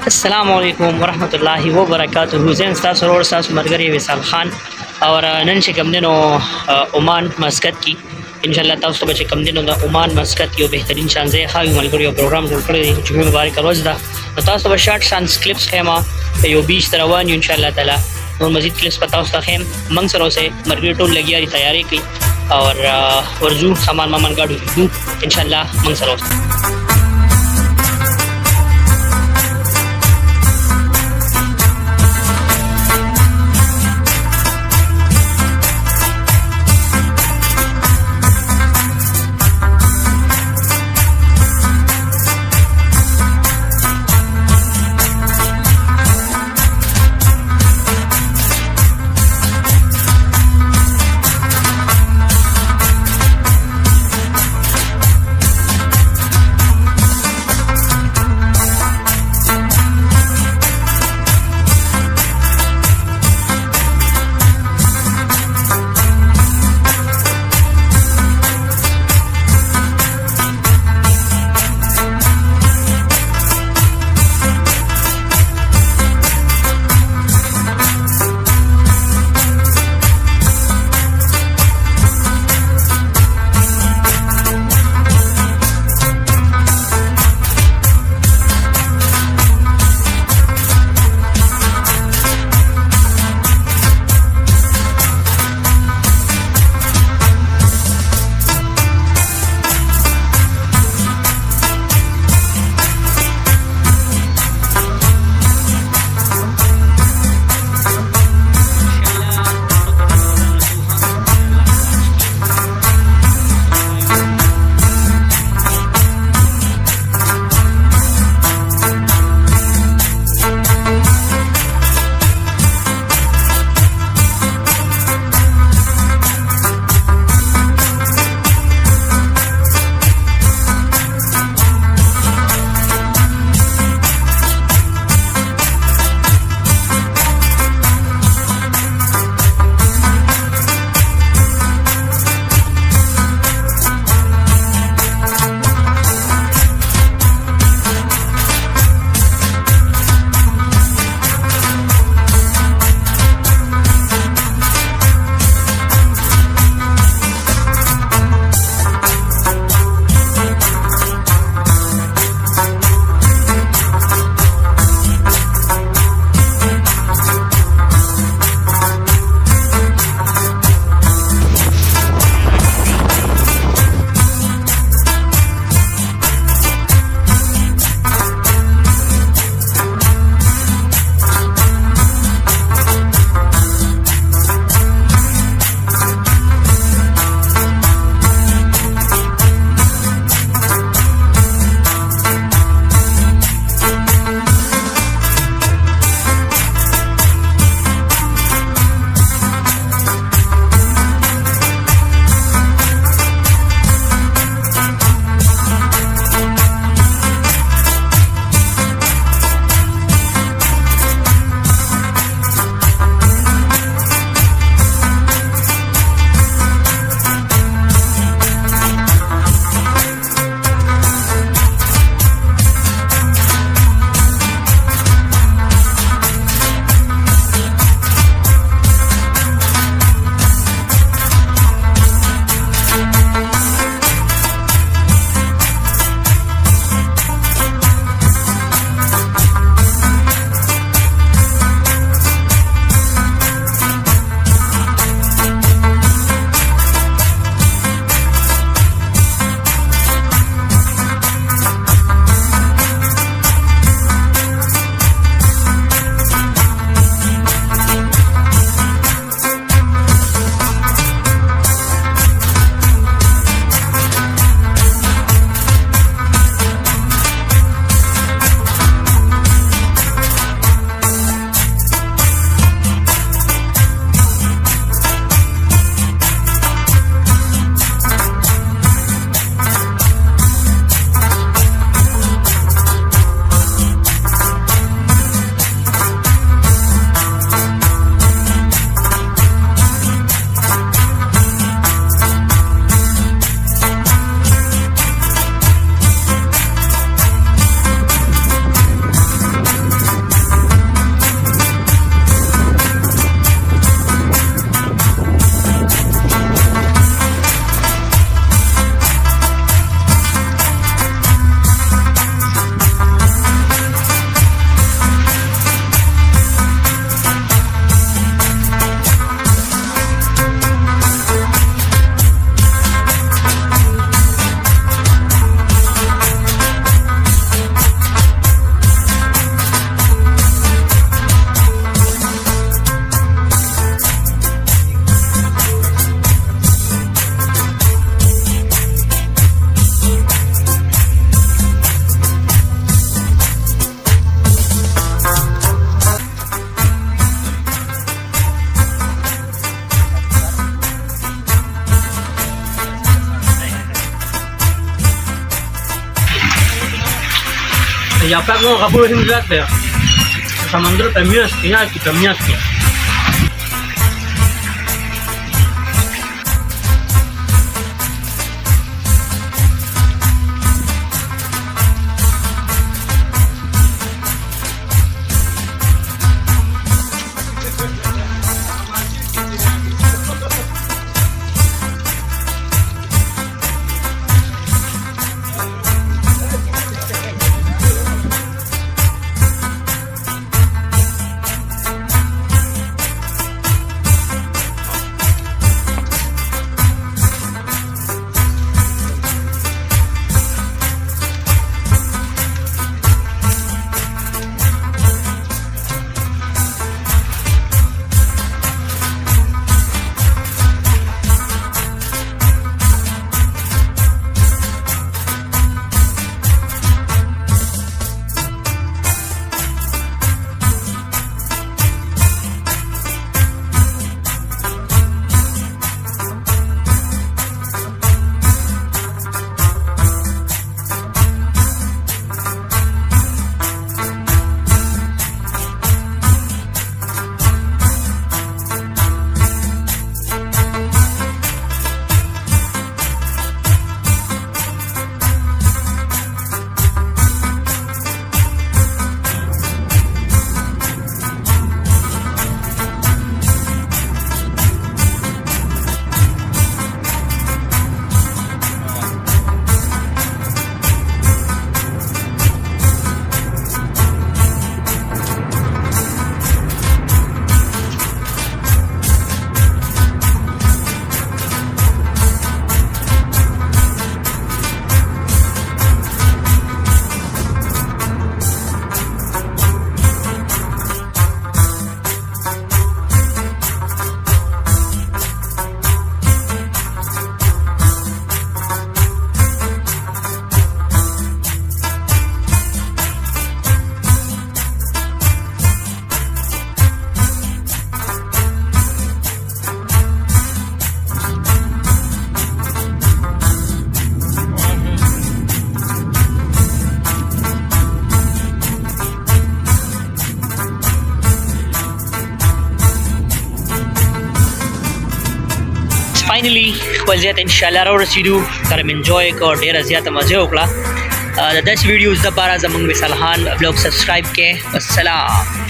السلام علیکم ورحمت الله وبرکاته. زه تاسو ورور تاسو مرګري وصال خان او نن چې کوم دینو عمان مسقط کی ان شاء الله تاسو به کوم دینو د عمان مسقط یو بهترین شانزه خاوي ملګری یو پروګرام جوړ کړی دی چې مبارک روز ده. تاسو به شارټ شانس کلیپس خېما یو بیچ روان ان شاء الله تعالی نور مزید کلیپس پتا تاسو خېم منګ سره اوسه مرګري ټول لګیا دي تیاری کوي او ورزو سامان مامن گاډو ان شاء الله منګ سره اوسه ya pak no kabur himlat ya samandro pemias tina ki pemias ki finally خپل ځای ته انشاءالله راورسېدو سره مې انجوی کړ ډېره زیاته مزه وکړه د داسې ویډیوز دپاره زموږ وصال خان بلاګ سبسکرایب کړئ. والسلام.